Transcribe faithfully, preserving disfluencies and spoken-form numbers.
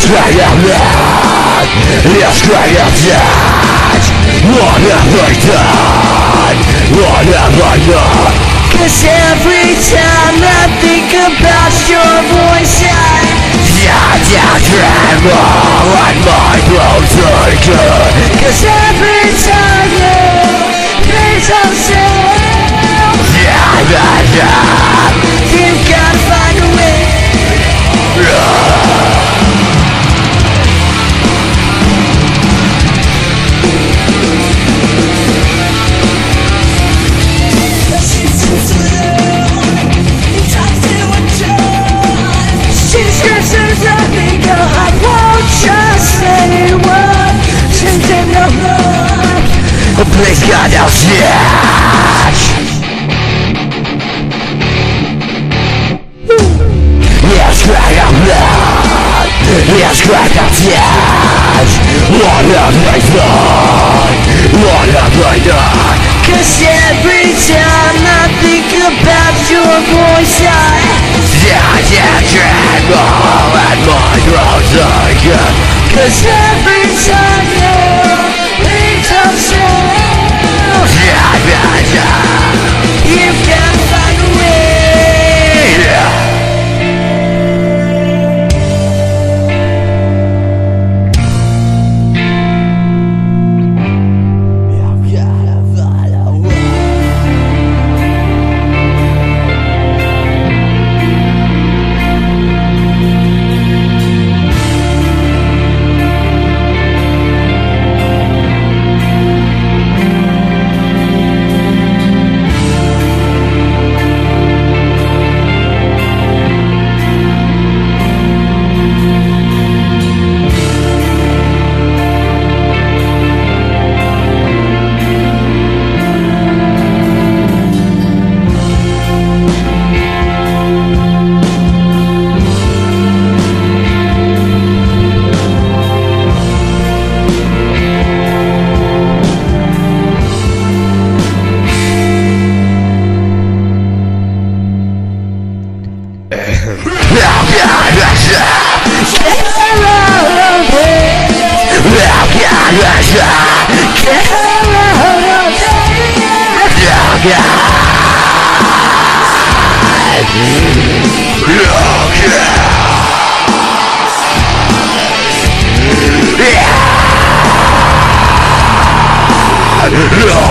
straight up mad, you're straight up dead. What have I done? What have I done? Cause every time I think about your voice I yeah, yeah, tremble and my throat's good. Cause every time you please don't say yeah, yeah, yeah, you've gotta find a way. Please God, now snatch. Yes, crack up blood. Yes, crack up death. What have I done? What have I done? Cause every time I think about your voice I yeah, yeah, tremble and my throat's again. Cause every time you please don't say yeah, yeah, yeah, you've gotta find a way. Yeah. Yeah.